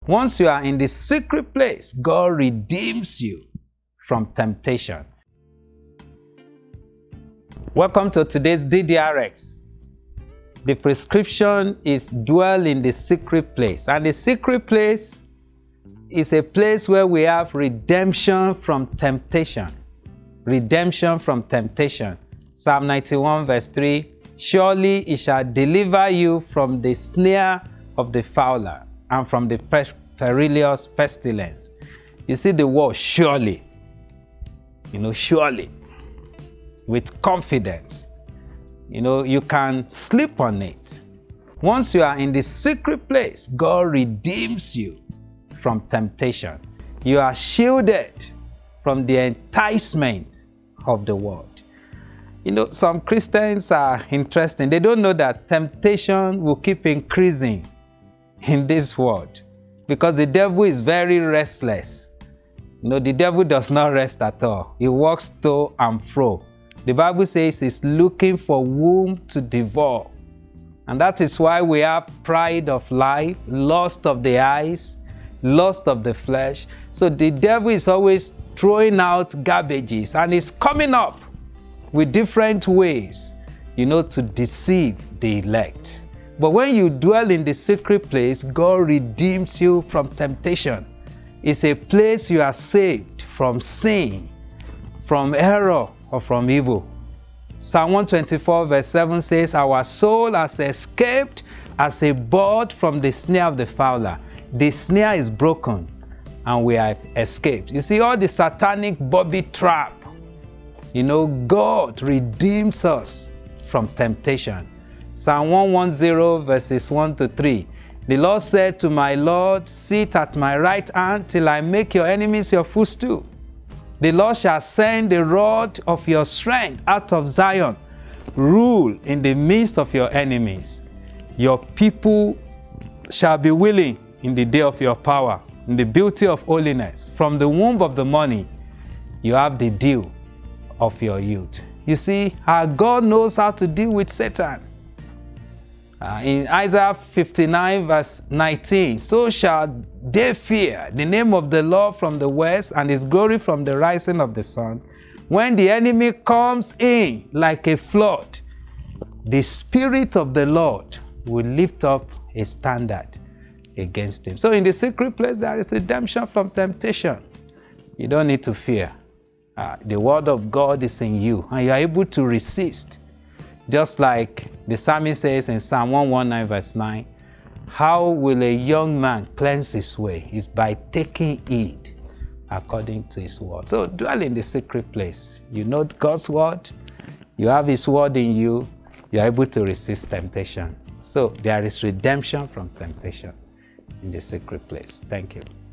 Once you are in the secret place, God redeems you from temptation. Welcome to today's DDRX. The prescription is dwell in the secret place. And the secret place is a place where we have redemption from temptation. Redemption from temptation. Psalm 91 verse 3, surely he shall deliver you from the snare of the fowler and from the perilous pestilence. You see the word surely. Surely. With confidence. You can sleep on it. Once you are in the secret place, God redeems you from temptation. You are shielded from the enticement of the world. Some Christians are interesting. They don't know that temptation will keep increasing in this world because the devil is very restless. The devil does not rest at all. He walks to and fro. The Bible says he's looking for whom to devour. And that is why we have pride of life, lust of the eyes, lust of the flesh. So the devil is always throwing out garbages and is coming up with different ways, to deceive the elect. But when you dwell in the secret place, God redeems you from temptation. It's a place you are saved from sin, from error, or from evil. Psalm 124 verse 7 says, our soul has escaped as a bird from the snare of the fowler. The snare is broken and we have escaped. You see, all the satanic bobby trap, God redeems us from temptation. Psalm 110 verses 1 to 3. The Lord said to my Lord, sit at my right hand till I make your enemies your footstool. The Lord shall send the rod of your strength out of Zion. Rule in the midst of your enemies. Your people shall be willing in the day of your power, in the beauty of holiness. From the womb of the morning, you have the dew of your youth. You see, our God knows how to deal with Satan. In Isaiah 59 verse 19, so shall they fear the name of the Lord from the west and his glory from the rising of the sun. When the enemy comes in like a flood, the Spirit of the Lord will lift up a standard against him. So in the secret place, there is redemption from temptation. You don't need to fear. The word of God is in you and you are able to resist. Just like the psalmist says in Psalm 119 verse 9, how will a young man cleanse his way? Is by taking heed according to his word. So dwell in the secret place. You know God's word. You have his word in you. You are able to resist temptation. So there is redemption from temptation in the secret place. Thank you.